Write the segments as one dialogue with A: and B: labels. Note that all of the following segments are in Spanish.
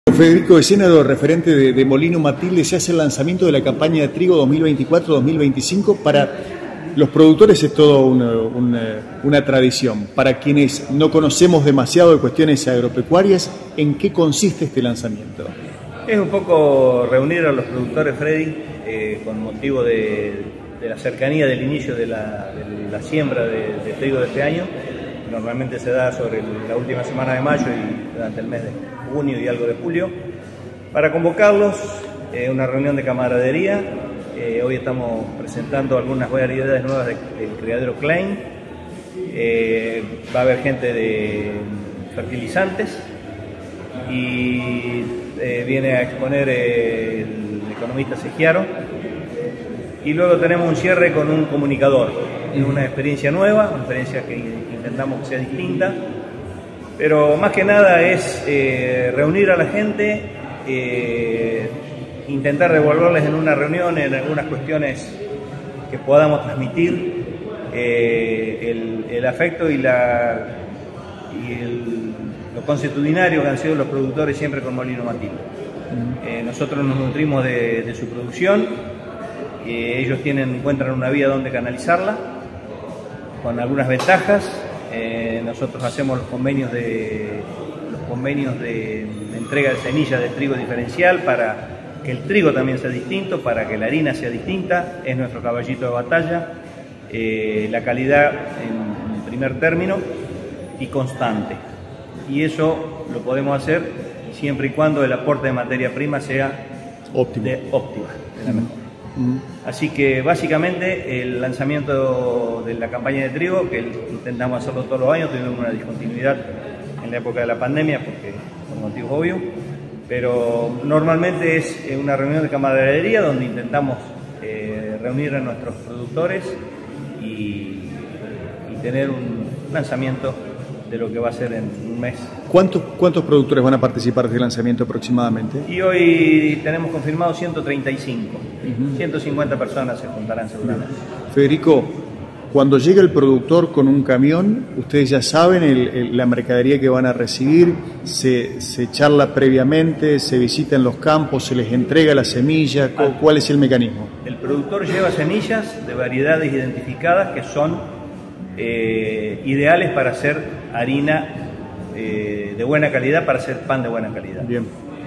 A: Federico de Senado, referente de Molino Matilde, se hace el lanzamiento de la campaña de trigo 2024-2025. Para los productores es todo una tradición. Para quienes no conocemos demasiado de cuestiones agropecuarias, ¿en qué consiste este lanzamiento?
B: Es un poco reunir a los productores, Freddy, con motivo de la cercanía del inicio de la siembra de trigo de este año. Normalmente se da sobre la última semana de mayo y durante el mes de junio y algo de julio, para convocarlos, una reunión de camaradería. Hoy estamos presentando algunas variedades nuevas del criadero Klein. Va a haber gente de fertilizantes y viene a exponer el economista Segiaro. Y luego tenemos un cierre con un comunicador, una experiencia nueva, una experiencia que intentamos que sea distinta, pero más que nada es reunir a la gente, intentar devolverles en una reunión en algunas cuestiones que podamos transmitir el afecto y lo consuetudinario que han sido los productores siempre con Molino Matilde. Nosotros nos nutrimos de su producción. Ellos encuentran una vía donde canalizarla, con algunas ventajas. Nosotros hacemos los convenios de entrega de semillas de trigo diferencial para que el trigo también sea distinto, para que la harina sea distinta. Es nuestro caballito de batalla, la calidad en primer término y constante. Y eso lo podemos hacer siempre y cuando el aporte de materia prima sea óptima, de la mejor. Así que básicamente el lanzamiento de la campaña de trigo, que intentamos hacerlo todos los años, tuvimos una discontinuidad en la época de la pandemia por motivos obvios, pero normalmente es una reunión de camaradería donde intentamos reunir a nuestros productores y tener un lanzamiento de lo que va a ser en un mes.
A: ¿Cuántos productores van a participar de este lanzamiento aproximadamente?
B: Y hoy tenemos confirmado 135. 150 personas se juntarán seguramente.
A: Federico, cuando llega el productor con un camión, ustedes ya saben la mercadería que van a recibir, se charla previamente, se visitan los campos, se les entrega la semilla. ¿Cuál es el mecanismo?
B: El productor lleva semillas de variedades identificadas que son ideales para hacer harina de buena calidad, para hacer pan de buena calidad.
A: Bien.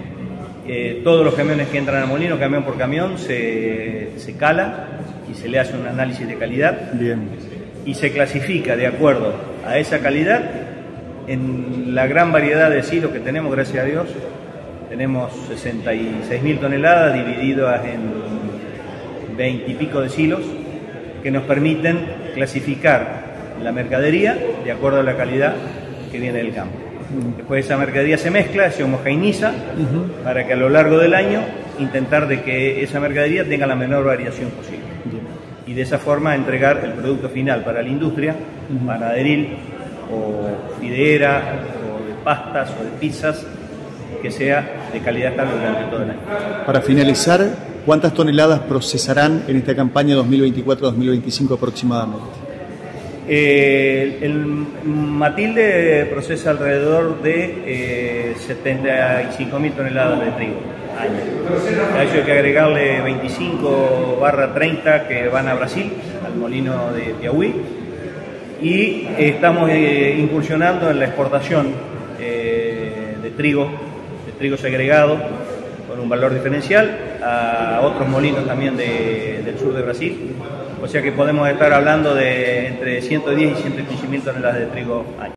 B: Todos los camiones que entran al molino, camión por camión, se cala y se le hace un análisis de calidad.
A: Bien.
B: Y se clasifica de acuerdo a esa calidad en la gran variedad de silos que tenemos, gracias a Dios. Tenemos 66.000 toneladas divididas en 20 y pico de silos que nos permiten clasificar la mercadería de acuerdo a la calidad que viene del campo. Después esa mercadería se mezcla, se homogeneiza para que a lo largo del año intentar de que esa mercadería tenga la menor variación posible. Y de esa forma entregar el producto final para la industria, panaderil o fideera o de pastas o de pizzas, que sea de calidad estable durante todo el año.
A: Para finalizar, ¿cuántas toneladas procesarán en esta campaña 2024-2025 aproximadamente?
B: El Matilde procesa alrededor de 75.000 toneladas de trigo año. A eso hay que agregarle 25/30 que van a Brasil, al molino de Piauí, y estamos incursionando en la exportación de trigo segregado con un valor diferencial a otros molinos también del sur de Brasil. O sea que podemos estar hablando de entre 110 y 115.000 toneladas de trigo año.